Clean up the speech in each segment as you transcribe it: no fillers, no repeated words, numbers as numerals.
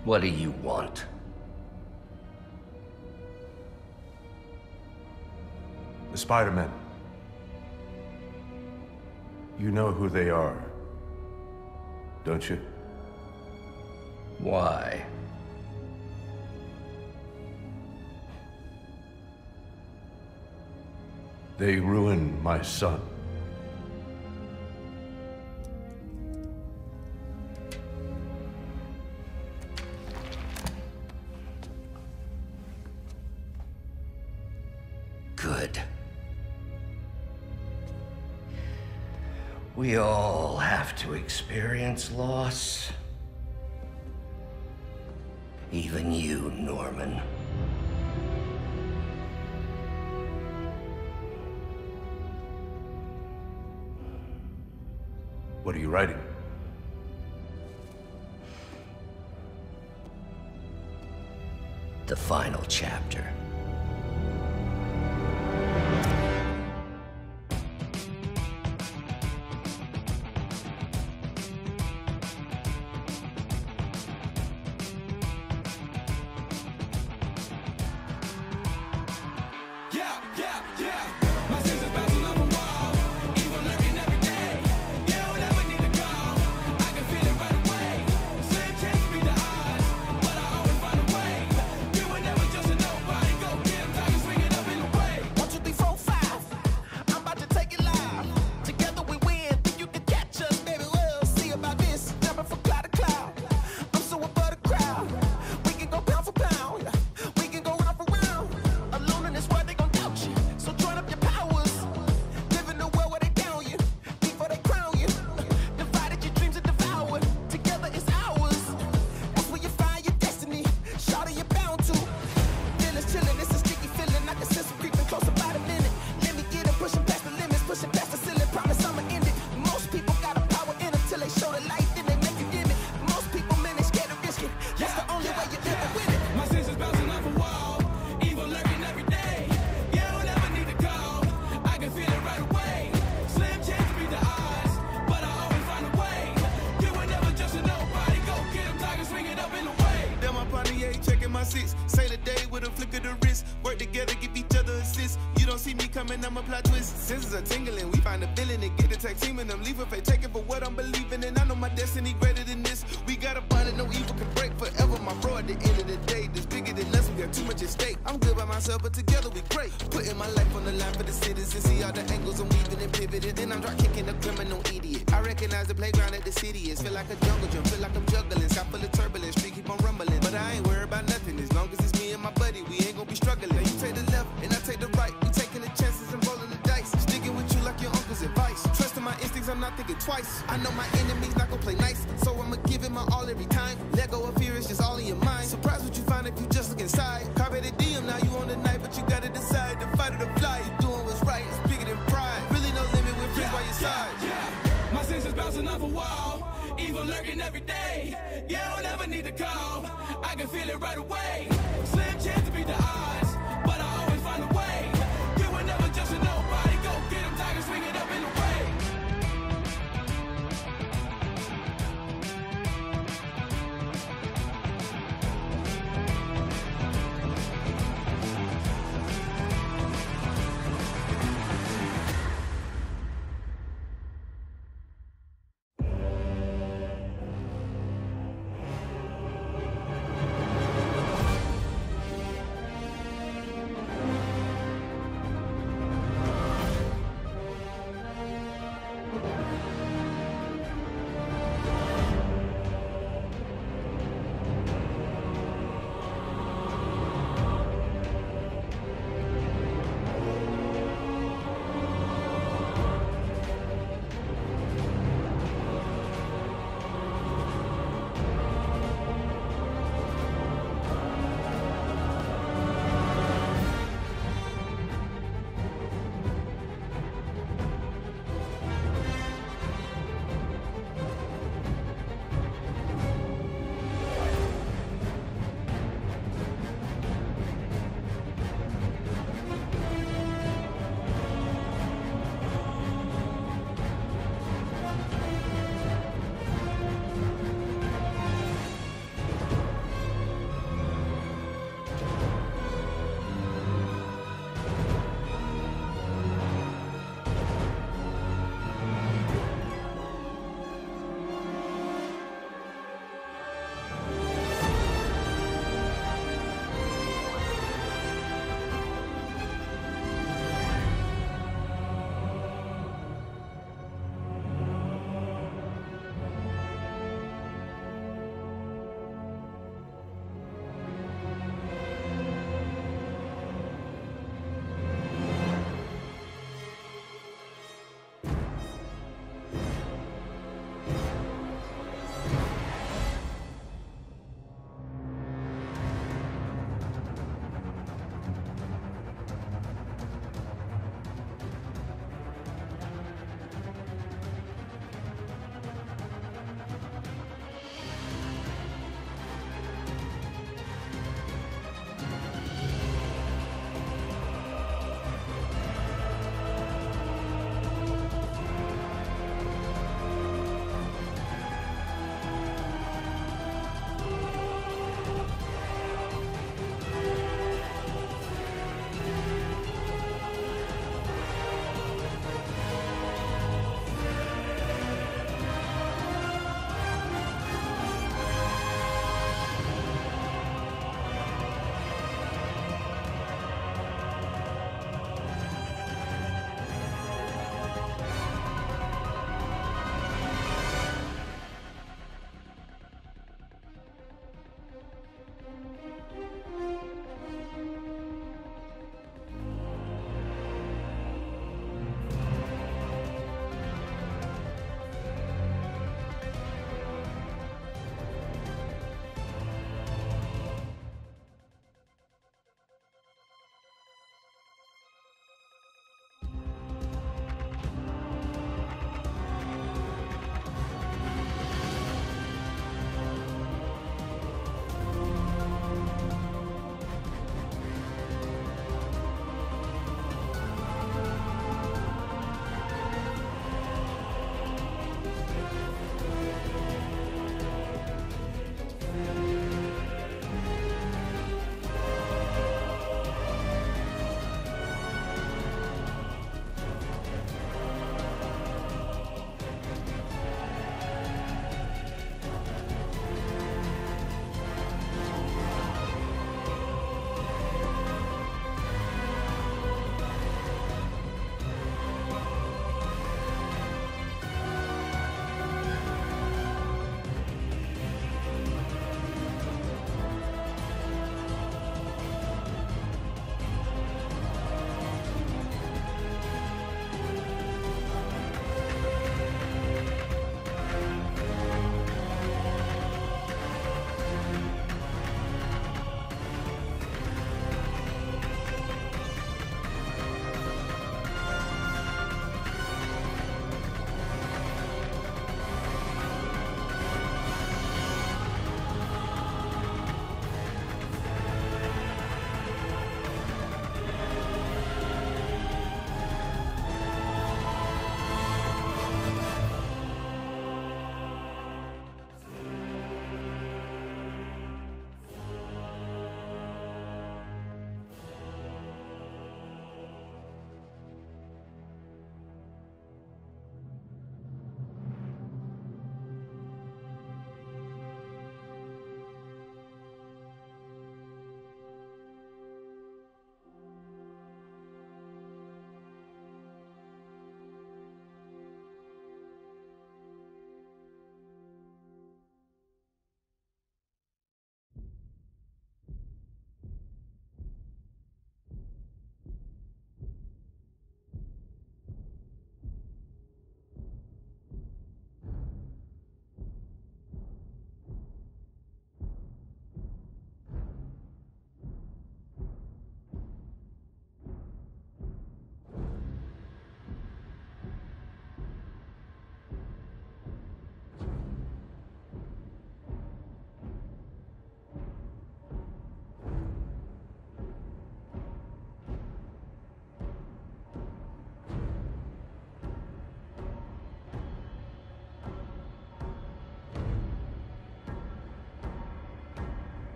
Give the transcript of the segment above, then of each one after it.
What do you want? The Spider-Men. You know who they are, don't you? Why? They ruined my son. Good. We all have to experience loss. Even you, Norman. What are you writing? The final chapter. Say the day with a flick of the wrist. Work together, give each other assists. You don't see me coming, I'ma plot twist. Senses are tingling, we find a feeling and get the tag team and them leave if they take it for what I'm believing in. I know my destiny greater than this. We got a bond that no evil can break forever, my bro. At the end of the day, this bigger than us, we got too much at stake. I'm good by myself, but together we great. Putting my life on the line for the citizens. See all the angles I'm weaving and pivoting. Then I'm drop kicking a criminal idiot. I recognize the playground that the city is. Feel like a jungle gym, feel like I'm juggling. Sky full of turbulence, street keep on rumbling. But I ain't worried about nothing as long as it's me and my buddy. We ain't gonna be struggling. You take the left and I take the right. We taking the chances and rolling the dice. Sticking with you like your uncle's advice. Trusting my instincts, I'm not thinking twice. I know my enemy's not gonna play nice, so I'ma give it my all every time. Let go of fear, it's just all in your mind. Surprise what you find if you just look inside. Carpe the diem, now you on the night, but you gotta decide to fight or to fly. You doing what's right, it's bigger than pride. Really no limit with friends by your side. My senses bouncing off a wall, evil lurking every day. Yeah, I don't ever need to call, I can feel it right away. Slim chance to beat the odds, but I always find a way. You were never just a nobody, go get him, tiger, swing it up in the way.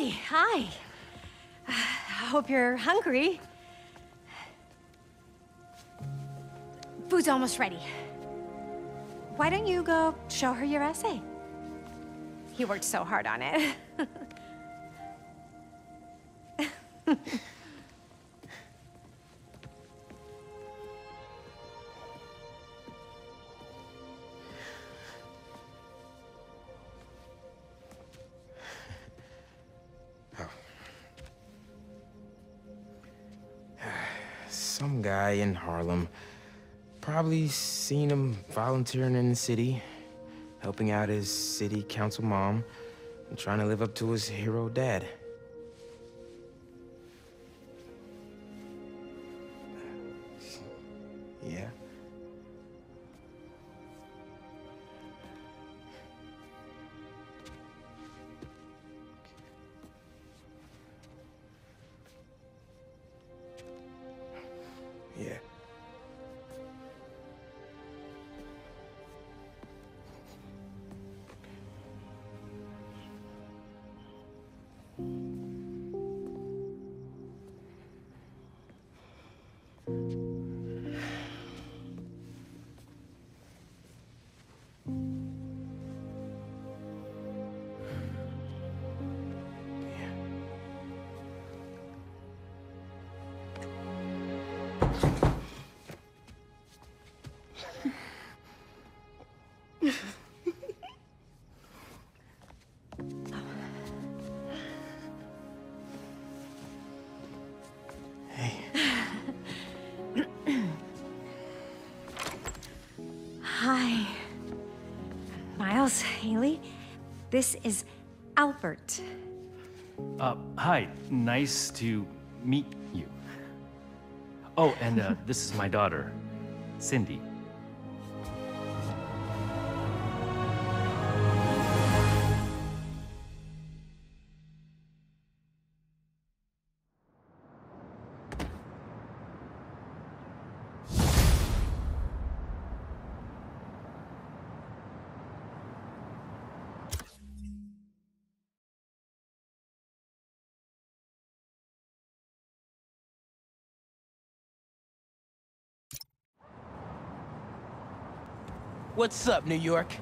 Hi. I hope you're hungry. Food's almost ready. Why don't you go show her your essay? You worked so hard on it. Some guy in Harlem. Probably seen him volunteering in the city, helping out his city council mom, and trying to live up to his hero dad. Yeah. Yeah. Hi. Miles, Haley, this is Albert. Hi. Nice to meet you. Oh, and this is my daughter, Cindy. What's up, New York?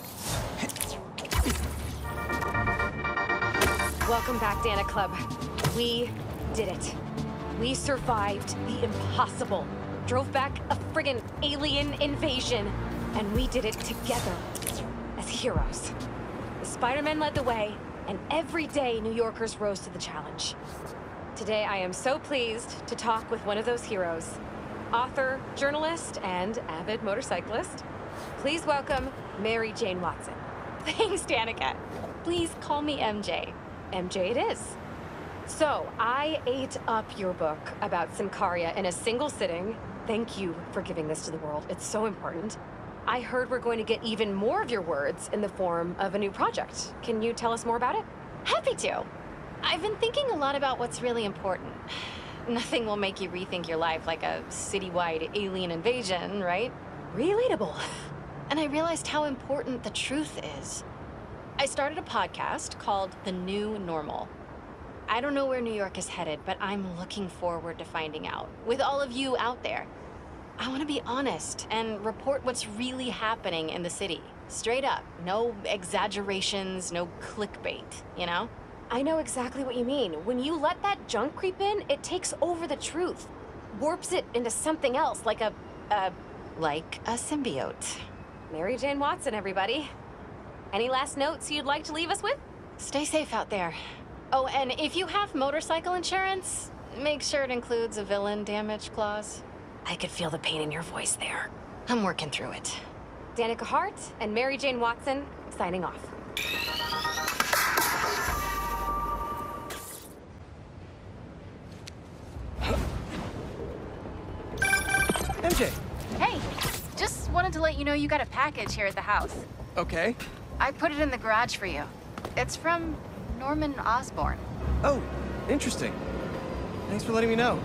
Welcome back, Dana Club. We did it. We survived the impossible. Drove back a friggin' alien invasion. And we did it together. As heroes. The Spider-Men led the way, and every day New Yorkers rose to the challenge. Today I am so pleased to talk with one of those heroes. Author, journalist, and avid motorcyclist. Please welcome Mary Jane Watson. Thanks, Danica. Please call me MJ. MJ it is. So, I ate up your book about Symkaria in a single sitting. Thank you for giving this to the world. It's so important. I heard we're going to get even more of your words in the form of a new project. Can you tell us more about it? Happy to. I've been thinking a lot about what's really important. Nothing will make you rethink your life like a citywide alien invasion, right? Relatable. And I realized how important the truth is. I started a podcast called The New Normal. I don't know where New York is headed, but I'm looking forward to finding out. With all of you out there. I want to be honest and report what's really happening in the city. Straight up. No exaggerations, no clickbait, you know? I know exactly what you mean. When you let that junk creep in, it takes over the truth. Warps it into something else, like a symbiote. Mary Jane Watson, everybody. Any last notes you'd like to leave us with? Stay safe out there. Oh, and if you have motorcycle insurance, make sure it includes a villain damage clause. I could feel the pain in your voice there. I'm working through it. Danica Hart and Mary Jane Watson, signing off. MJ! Hey, just wanted to let you know you got a package here at the house. Okay. I put it in the garage for you. It's from Norman Osborn. Oh, interesting. Thanks for letting me know.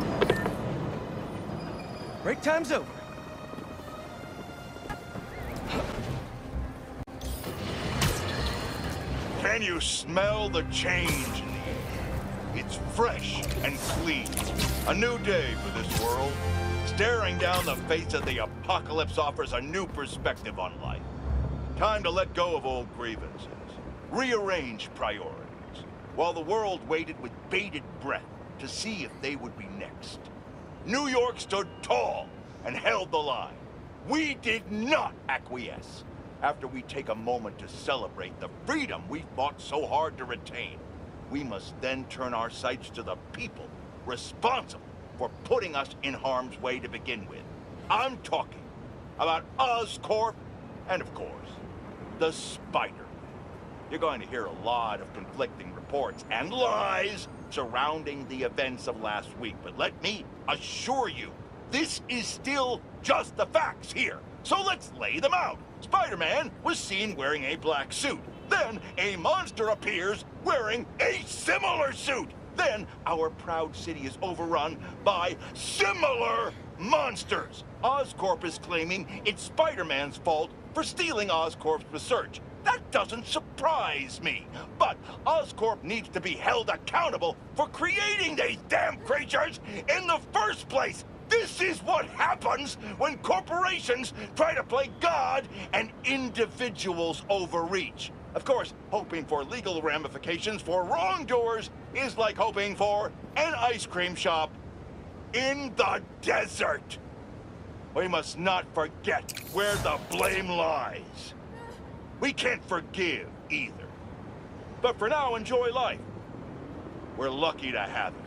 Break time's over. Can you smell the change in It's fresh and clean. A new day for this world. Staring down the face of the apocalypse offers a new perspective on life. Time to let go of old grievances. Rearrange priorities. While the world waited with bated breath to see if they would be next. New York stood tall and held the line. We did not acquiesce. After we take a moment to celebrate the freedom we fought so hard to retain, we must then turn our sights to the people responsible for putting us in harm's way to begin with. I'm talking about Oscorp and, of course, the Spider-Man. You're going to hear a lot of conflicting reports and lies surrounding the events of last week, but let me assure you, this is still just the facts here. So let's lay them out. Spider-Man was seen wearing a black suit. Then a monster appears wearing a similar suit. Then our proud city is overrun by similar monsters. Oscorp is claiming it's Spider-Man's fault for stealing Oscorp's research. That doesn't surprise me. But Oscorp needs to be held accountable for creating these damn creatures in the first place. This is what happens when corporations try to play God and individuals overreach. Of course, hoping for legal ramifications for wrongdoers is like hoping for an ice cream shop in the desert. We must not forget where the blame lies. We can't forgive either. But for now, enjoy life. We're lucky to have it.